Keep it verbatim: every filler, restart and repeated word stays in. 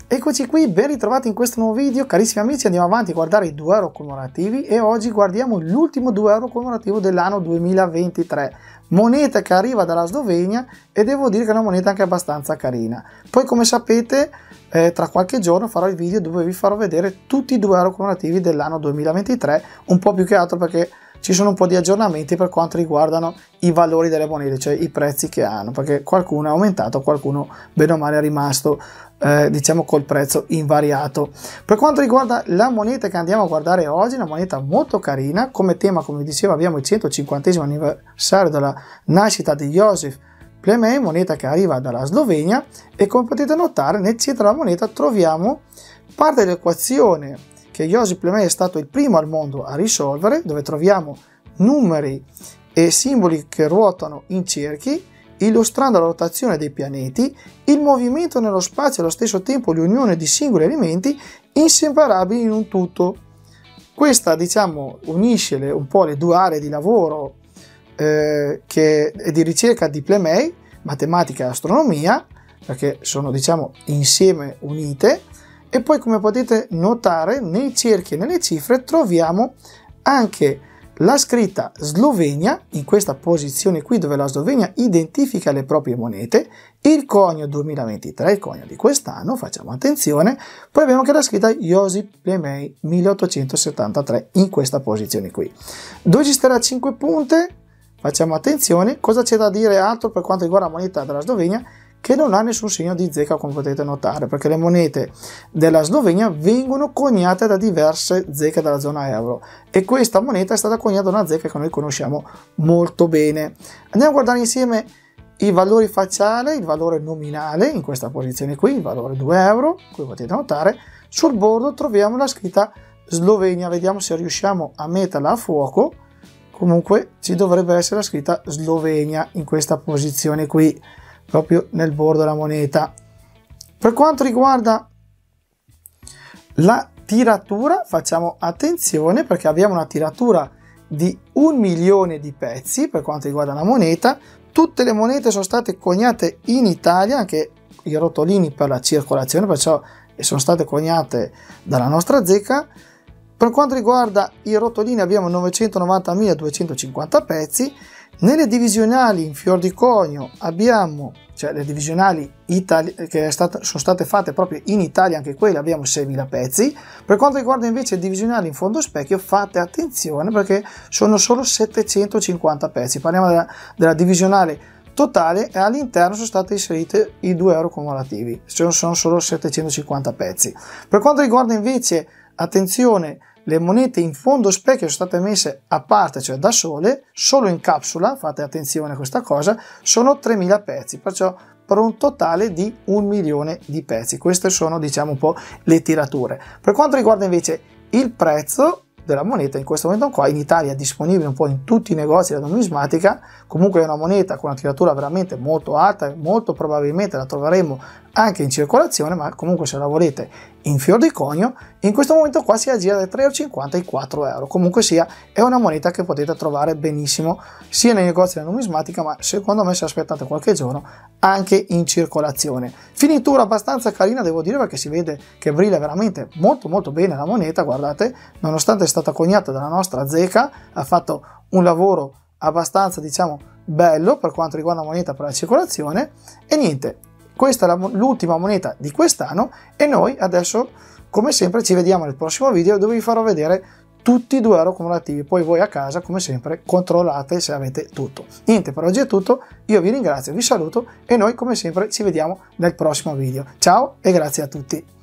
Eccoci qui, ben ritrovati in questo nuovo video. Carissimi amici, andiamo avanti a guardare i due euro commemorativi e oggi guardiamo l'ultimo due euro commemorativo dell'anno duemilaventitré, moneta che arriva dalla Slovenia e devo dire che è una moneta anche abbastanza carina. Poi, come sapete, eh, tra qualche giorno farò il video dove vi farò vedere tutti i due euro commemorativi dell'anno duemilaventitré, un po' più che altro perché ci sono un po' di aggiornamenti per quanto riguardano i valori delle monete, cioè i prezzi che hanno, perché qualcuno è aumentato, qualcuno bene o male è rimasto eh, diciamo col prezzo invariato. Per quanto riguarda la moneta che andiamo a guardare oggi, una moneta molto carina, come tema, come vi dicevo, abbiamo il centocinquantesimo anniversario della nascita di Josip Plemej, moneta che arriva dalla Slovenia, e come potete notare nel centro della moneta troviamo parte dell'equazione che Josip Plemej è stato il primo al mondo a risolvere, dove troviamo numeri e simboli che ruotano in cerchi, illustrando la rotazione dei pianeti, il movimento nello spazio e allo stesso tempo l'unione di singoli elementi inseparabili in un tutto. Questa, diciamo, unisce le, un po' le due aree di lavoro eh, che è di ricerca di Plemej, matematica e astronomia, perché sono, diciamo, insieme unite. E poi, come potete notare, nei cerchi e nelle cifre troviamo anche la scritta Slovenia, in questa posizione qui dove la Slovenia identifica le proprie monete, il conio duemilaventitré, il conio di quest'anno, facciamo attenzione, poi abbiamo anche la scritta Josip Plemej milleottocentosettantatré in questa posizione qui. Dove ci starà cinque punte, facciamo attenzione. Cosa c'è da dire altro per quanto riguarda la moneta della Slovenia? Che non ha nessun segno di zecca, come potete notare, perché le monete della Slovenia vengono coniate da diverse zecche della zona euro e questa moneta è stata coniata da una zecca che noi conosciamo molto bene. Andiamo a guardare insieme i valori facciali, il valore nominale in questa posizione qui, il valore due euro, come potete notare. Sul bordo troviamo la scritta Slovenia, vediamo se riusciamo a metterla a fuoco. Comunque ci dovrebbe essere la scritta Slovenia in questa posizione qui, proprio nel bordo della moneta. Per quanto riguarda la tiratura, facciamo attenzione perché abbiamo una tiratura di un milione di pezzi. Per quanto riguarda la moneta, tutte le monete sono state coniate in Italia, anche i rotolini per la circolazione, perciò sono state coniate dalla nostra zecca. Per quanto riguarda i rotolini abbiamo novecentonovantamila duecentocinquanta pezzi. Nelle divisionali in fior di conio abbiamo, cioè le divisionali Itali che state, sono state fatte proprio in Italia, anche quelle abbiamo seimila pezzi. Per quanto riguarda invece le divisionali in fondo specchio, fate attenzione perché sono solo settecentocinquanta pezzi. Parliamo della, della divisionale totale e all'interno sono state inserite i due euro commemorativi, sono, sono solo settecentocinquanta pezzi. Per quanto riguarda invece, attenzione, le monete in fondo specchio sono state messe a parte, cioè da sole, solo in capsula, fate attenzione a questa cosa, sono tremila pezzi, perciò per un totale di un milione di pezzi. Queste sono, diciamo, un po' le tirature. Per quanto riguarda invece il prezzo della moneta, in questo momento qua in Italia è disponibile un po' in tutti i negozi della numismatica. Comunque è una moneta con una tiratura veramente molto alta e molto probabilmente la troveremo anche in circolazione, ma comunque se la volete in fior di conio, in questo momento qua si aggira dai tre e cinquanta ai quattro euro. Comunque sia, è una moneta che potete trovare benissimo sia nei negozi della numismatica, ma secondo me, se aspettate qualche giorno, anche in circolazione. Finitura abbastanza carina, devo dire, perché si vede che brilla veramente molto molto bene la moneta. Guardate, nonostante è stata coniata dalla nostra zecca, ha fatto un lavoro abbastanza, diciamo, bello per quanto riguarda la moneta per la circolazione. E niente, questa è l'ultima moneta di quest'anno e noi adesso, come sempre, ci vediamo nel prossimo video dove vi farò vedere tutti i due euro commemorativi. Poi voi a casa, come sempre, controllate se avete tutto. Niente, per oggi è tutto, io vi ringrazio, vi saluto e noi come sempre ci vediamo nel prossimo video. Ciao e grazie a tutti.